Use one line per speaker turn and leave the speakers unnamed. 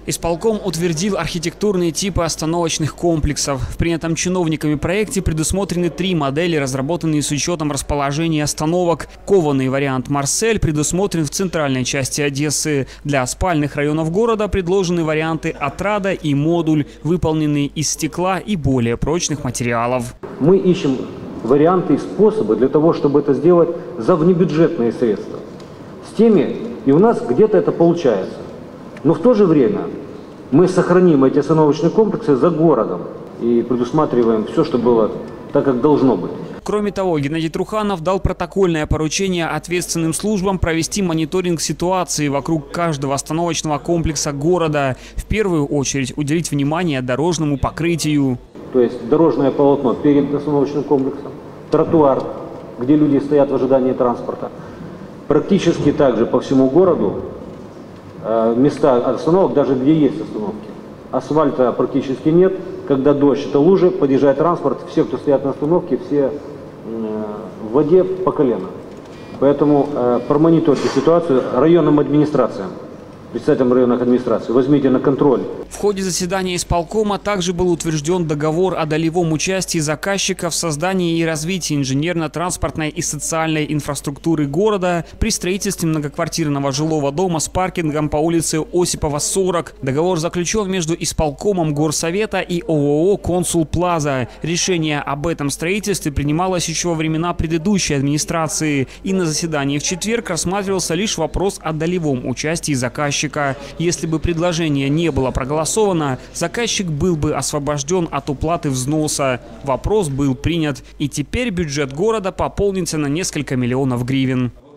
Исполком утвердил архитектурные типы остановочных комплексов. В принятом чиновниками проекте предусмотрены 3 модели, разработанные с учетом расположения остановок. Кованый вариант «Марсель» предусмотрен в центральной части Одессы. Для спальных районов города предложены варианты «Отрада» и «Модуль», выполненные из стекла и более прочных материалов.
Мы ищем варианты и способы для того, чтобы это сделать за внебюджетные средства. С теми, и у нас где-то это получается. Но в то же время мы сохраним эти остановочные комплексы за городом и предусматриваем все, что было так, как должно быть.
Кроме того, Геннадий Труханов дал протокольное поручение ответственным службам провести мониторинг ситуации вокруг каждого остановочного комплекса города. В первую очередь уделить внимание дорожному покрытию.
То есть дорожное полотно перед остановочным комплексом, тротуар, где люди стоят в ожидании транспорта. Практически также по всему городу места остановок, даже где есть остановки. Асфальта практически нет. Когда дождь, это лужи, подъезжает транспорт, все, кто стоят на остановке, все в воде по колено. Поэтому промониторьте ситуацию районным администрациям, председателям районных администраций. Возьмите на контроль.
В ходе заседания исполкома также был утвержден договор о долевом участии заказчика в создании и развитии инженерно-транспортной и социальной инфраструктуры города при строительстве многоквартирного жилого дома с паркингом по улице Осипова, 40. Договор заключен между исполкомом Горсовета и ООО «Консул Плаза». Решение об этом строительстве принималось еще во времена предыдущей администрации. И на заседании в четверг рассматривался лишь вопрос о долевом участии заказчика. Если бы предложение не было проголосовано, заказчик был бы освобожден от уплаты взноса. Вопрос был принят, и теперь бюджет города пополнится на несколько миллионов гривен.